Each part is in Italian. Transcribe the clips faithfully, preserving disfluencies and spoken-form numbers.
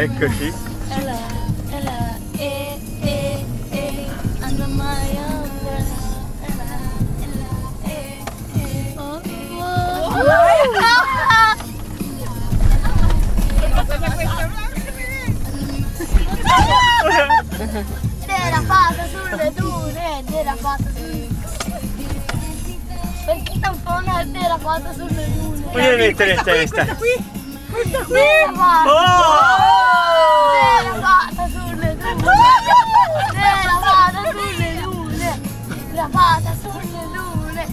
Eccoci. Ela, ela, e, e, e, under my umbrella. Ela, ela, e, e, oh, oh. Derapata sulle dune, derapata sulle dune. Perché tampona è derapata sulle dune? Voglio mettere in testa. Questa qui, questa qui. Derapata. Oh! Derapata sulle dune. Derapata sulle dune. Derapata sulle dune.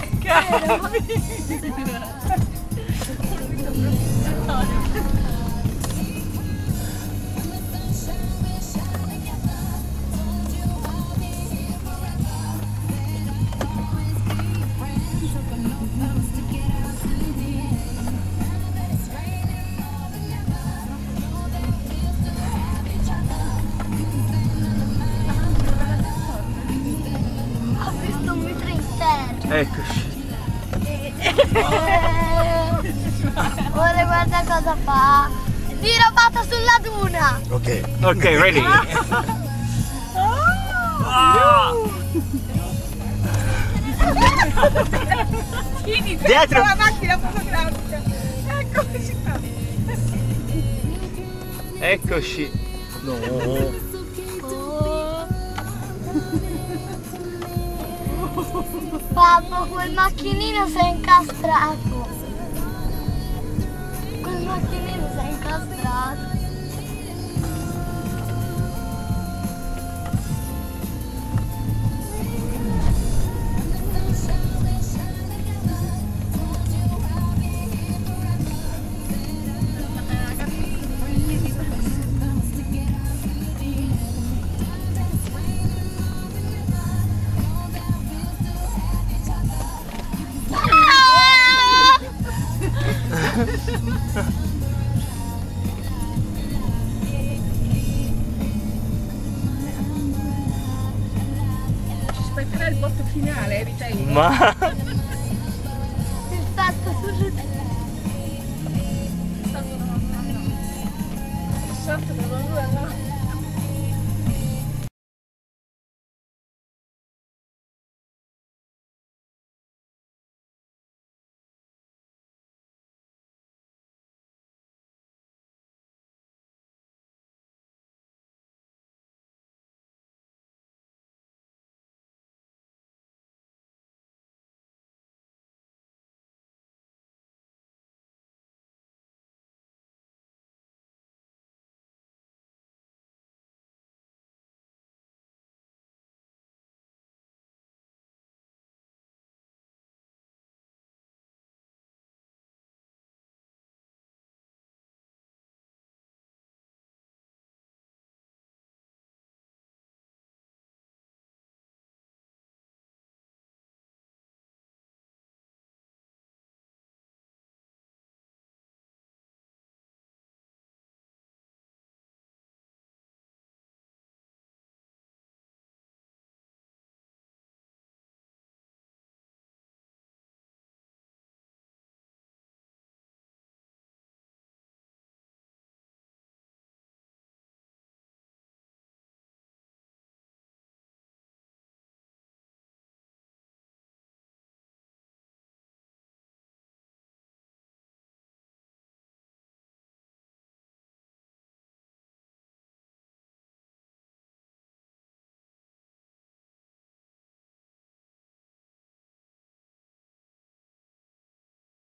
Ho visto un metro intero. Eccoci. Ora guarda cosa fa. Dirapata sulla duna. Ok. Ok, ready. Dietro. La macchina fotografica. Eccoci qua. Eccoci. No. Papà, quel macchinino si è incastrato. Quel macchinino si è incastrato. Ci aspetterà il botto finale, eh, di te. Ma